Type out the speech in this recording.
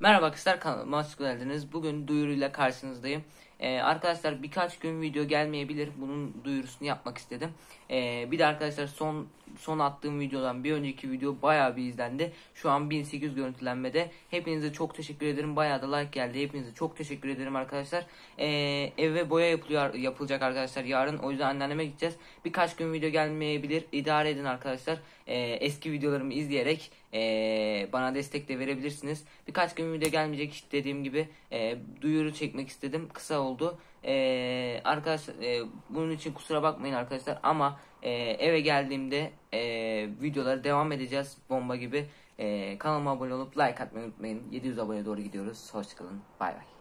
Merhaba arkadaşlar, kanalıma hoş geldiniz. Bugün duyuruyla karşınızdayım. Arkadaşlar birkaç gün video gelmeyebilir. Bunun duyurusunu yapmak istedim. Bir de arkadaşlar son attığım videodan bir önceki video bayağı bir izlendi. Şu an 1800 görüntülenmede. Hepinize çok teşekkür ederim. Bayağı da like geldi. Hepinize çok teşekkür ederim arkadaşlar. Eve boya yapılacak arkadaşlar yarın. O yüzden anneanneme gideceğiz. Birkaç gün video gelmeyebilir. İdare edin arkadaşlar. Eski videolarımı izleyerek bana destek de verebilirsiniz. Birkaç gün video gelmeyecek, işte dediğim gibi duyuru çekmek istedim. Kısa oldu. Arkadaşlar bunun için kusura bakmayın arkadaşlar, ama eve geldiğimde videolara devam edeceğiz bomba gibi. Kanalıma abone olup like atmayı unutmayın. 700 abone doğru gidiyoruz. Hoşçakalın. Bay bay.